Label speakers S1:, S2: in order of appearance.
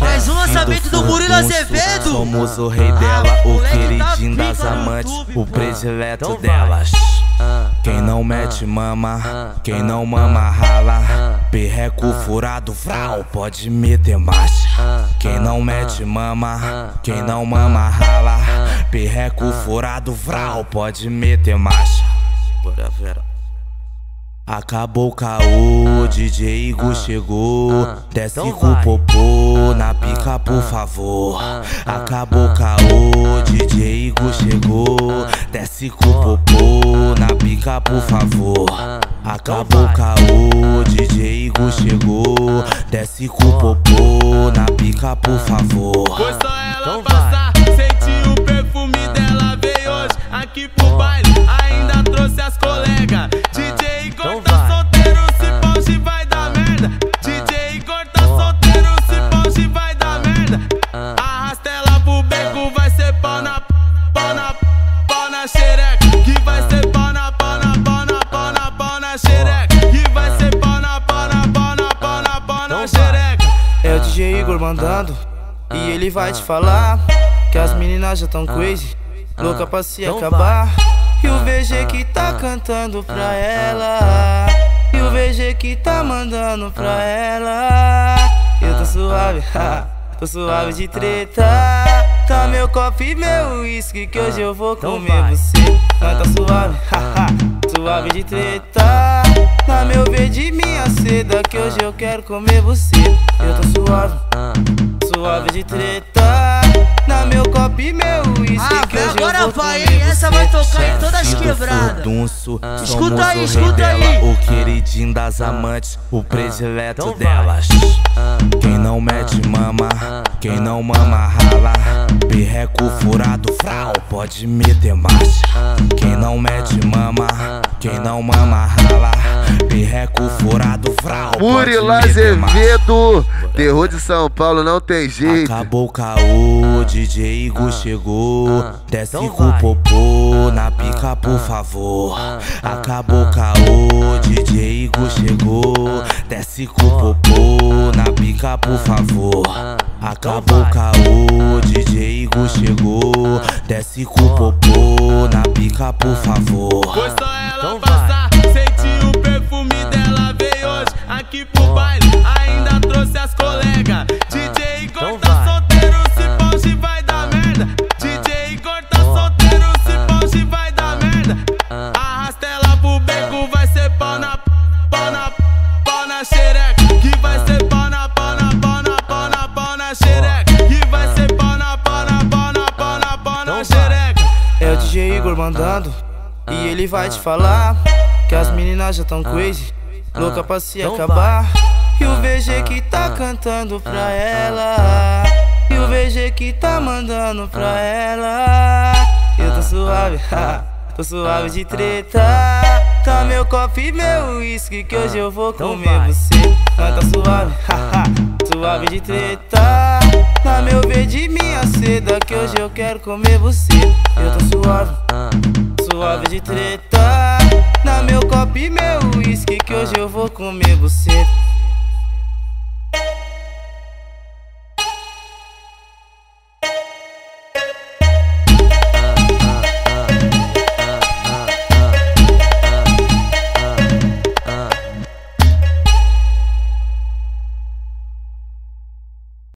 S1: Mais um lançamento do Murilo Azevedo.
S2: Somos o rei dela, o queridinho das amantes, o predileto delas. Quem não mete mama, quem não mama rala. Perreco furado, vral, pode meter marcha. Quem não mete mama, quem não mama rala. Perreco furado, vral, pode meter marcha. Bora, Vera. Acabou o caô, DJ Igor chegou. Desce com o popô na pica, por favor. Acabou o caô, DJ Igor chegou. Desce com o popô na pica, por favor. Acabou o caô, DJ Igor chegou. Desce com o popô na pica, por favor.
S3: Foi só ela passar, senti o perfume dela. Veio hoje aqui pro baile, ainda trouxe as colegas. DJ Igor tá solteiro, se pode vai dar merda. DJ Igor tá solteiro, se pode vai dar merda. Arrasta ela pro beco, vai ser pau na xereca. Que vai ser pau na xereca. Que vai ser pau na xereca.
S4: É o DJ Igor mandando, e ele vai te falar que as meninas já tão crazy, louca pra se acabar. E o VG que tá cantando pra ela, e o VG que tá mandando pra ela. Eu tô suave, tô suave de treta. Tá meu copo e meu uísque, que hoje eu vou comer você. Tá suave, suave de treta. Tá meu verde e minha seda, que hoje eu quero comer você. Eu tô suave, suave de treta. Na meu copo e meu uísque, que hoje
S1: agora
S4: eu vou
S1: vai,
S4: comer
S1: hein? Essa
S4: você.
S1: vai tocar em todas as quebradas. Escuta aí, escuta aí.
S2: O queridinho das amantes, o predileto delas. Quem não mete mama, quem não mama rala. Perreco furado, vral, pode meter marcha. Quem não mete mama, quem não mama rala. Perreco furado, vral,
S5: Murilo Azevedo, terror de São Paulo, não tem jeito.
S2: Acabou o caô, DJ Igor chegou. Desce com o popô na pica, por favor. Acabou o caô, DJ Igor chegou. Desce com o popô na pica, por favor. Acabou o caô, DJ Igor chegou. Desce com o popô na pica, por favor.
S3: Foi só ela passar, senti o perfume dela. Veio hoje aqui pro baile, ainda trouxe as colegas. DJ Igor tá solteiro, se pode vai dar merda. DJ Igor tá solteiro, se pode vai dar merda. Arrasta ela pro beco, vai ser pau na xereca. Que vai ser pau na xereca. Que vai ser pau na xereca.
S4: É o DJ Igor mandando, e ele vai te falar que as meninas já tão crazy, louca pra se acabar. E o VG que tá cantando pra ela, e o VG que tá mandando pra ela. Eu tô suave, tô suave de treta. Tá meu copo e meu uísque, que hoje eu vou comer você. Tá suave, suave de treta. Tá meu verde e minha seda, que hoje eu quero comer você. Eu tô suave, suave de treta. Na meu copo e meu uísque, que hoje eu vou comer você.